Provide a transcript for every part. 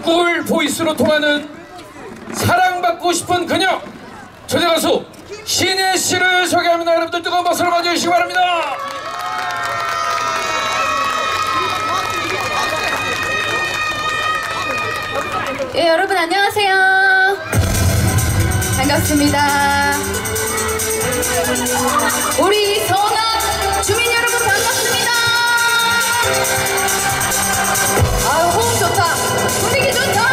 꿀 보이스로 통하는 사랑받고 싶은 그녀 초대 가수 신혜 씨를 소개합니다. 여러분들 뜨거운 박수를 맞아주시기 바랍니다. 예, 여러분 안녕하세요. 반갑습니다. 우리 성악 주민 여러분 반갑습니다. 아유, 호흡 좋다. 분위기 좋다.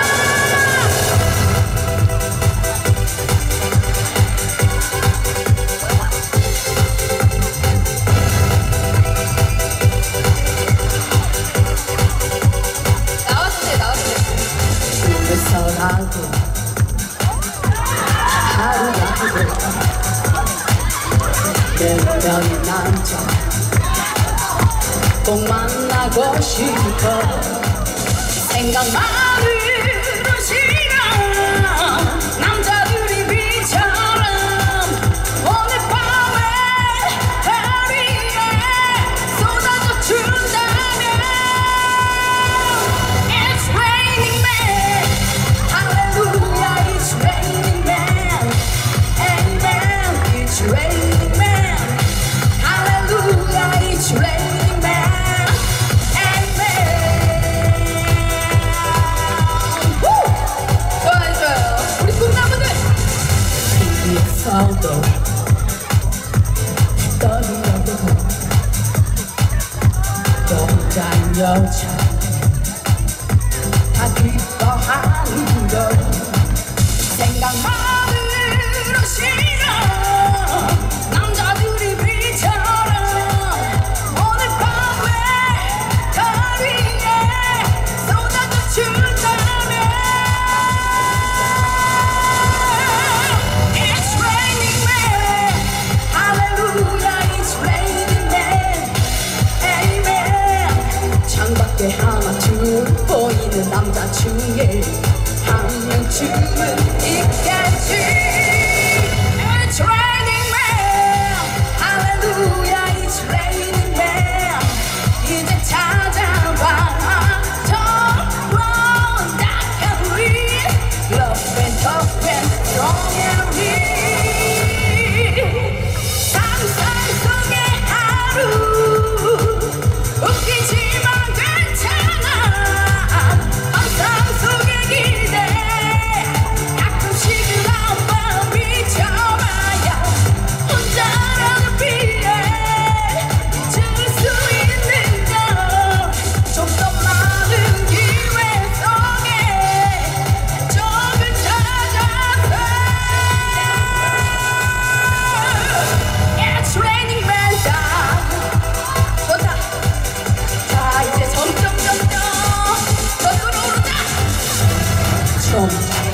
그래서라도 하루라도 내 편인 남자 꼭 만나고 싶어. 생각만으로 싫어. 남자들이 비처럼 오늘 밤에 다리에 쏟아져 준다면 It's raining man. Hallelujah, it's raining man. Amen, it's raining man. Hallelujah, it's raining man. Amen. 좋아요, 좋아요. 우리 꿈나무들. TV에서도 떠들려도 혼자인 여자 다 기뻐하는 걸 생각만으로 싫어. 남자들이 비처럼 오늘 밤에 다리에 쏟아져 준다면 It's raining man. Hallelujah, it's raining man. Amen. 창밖에 하나 둘 보이는 남자 중에 한 명쯤은 있겠지. It's raining man. Hallelujah, it's raining man. 이제 찾아봐 더운 dark and love and tough and strong and real. 상상 속의 하루 웃기지만 괜찮아. 환상 속의 기대 가끔씩은 한번 미쳐봐야 혼자라도 피해 잊을 수 있는 걸. 좀 더 많은 기회 속에 적을 찾아서 It's raining man. 좋다. 자, 이제 점점 더 끌어오르자. 좀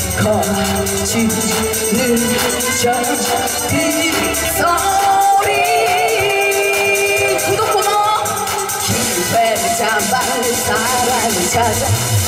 커지는 저 빗소리. 구독 고마워. 기회를 잡아 사랑을 찾아